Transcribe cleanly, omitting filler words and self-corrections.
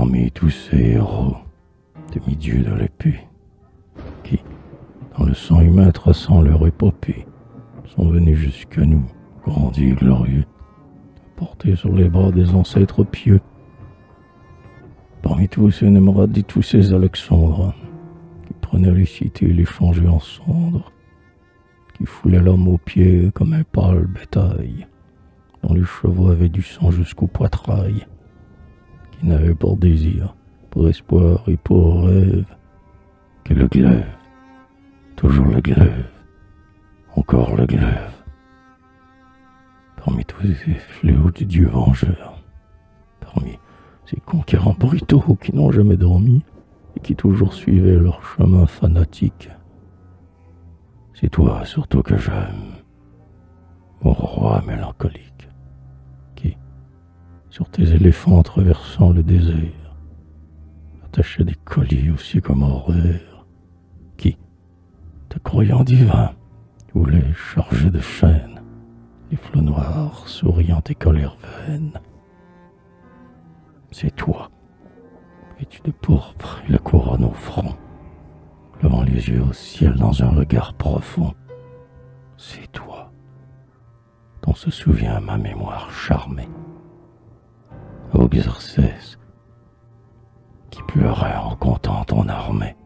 Parmi tous ces héros, demi-dieux de l'épée, qui, dans le sang humain traçant leur épopée, sont venus jusqu'à nous, grandis et glorieux, portés sur les bras des ancêtres pieux. Parmi tous ces Nemrod et tous ces Alexandres, qui prenaient les cités et les changeaient en cendres, qui foulaient l'homme aux pieds comme un pâle bétail, dont les chevaux avaient du sang jusqu'au poitrail, qui n'avaient pour désir, pour espoir et pour rêve, que le glaive, toujours le glaive, encore le glaive. Parmi tous ces fléaux du Dieu vengeur, parmi ces conquérants brutaux qui n'ont jamais dormi et qui toujours suivaient leur chemin fanatique, c'est toi surtout que j'aime, mon roi mélancolique, qui, sur tes éléphants traversant le désert, attachait des colliers aussi comme horaires, qui, te croyant divin, voulait charger de chaînes les flots noirs souriant tes colères vaines. C'est toi, vêtu de pourpre et la couronne au front, levant les yeux au ciel dans un regard profond. C'est toi, dont se souvient ma mémoire charmée. Ô Xerxès, qui pleurait en comptant ton armée.